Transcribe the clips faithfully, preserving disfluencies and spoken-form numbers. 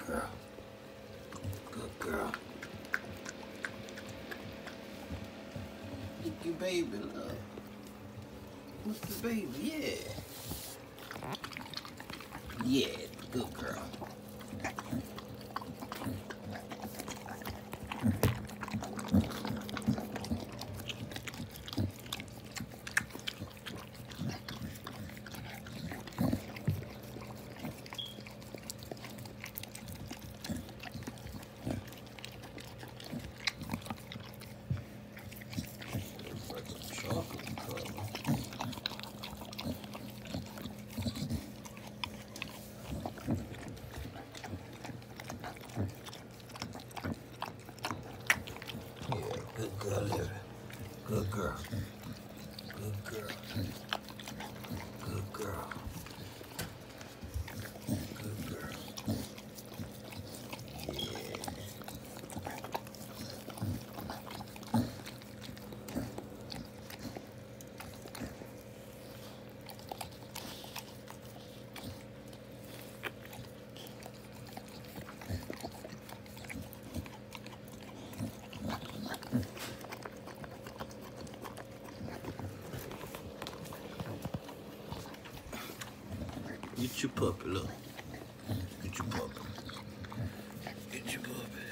girl. Good girl. Look your baby, love. What's the baby? Yeah. Yeah, good girl. Good girl, Livy. Good girl. Good girl. Good girl. Good girl. Yeah. Get your puppy, look. Get your puppy. Get your puppy.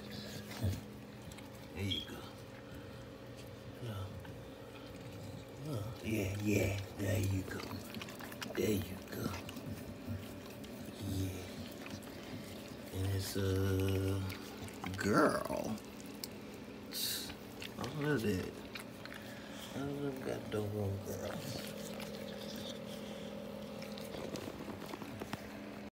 There you go. Look. Look. Yeah, yeah. There you go. There you go. Yeah. And it's a girl. Oh, look at that. Oh, look at that doggone girl.